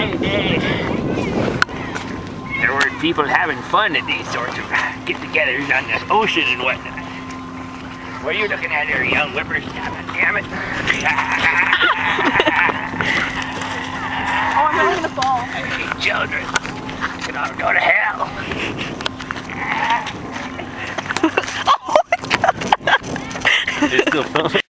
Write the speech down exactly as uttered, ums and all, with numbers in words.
great day. There were people having fun at these sorts of get-togethers on the ocean and whatnot. What are you looking at there, young whippersnapper? Damn it. Oh, I'm not gonna fall. I hate children. Can all go to hell. It's still filming.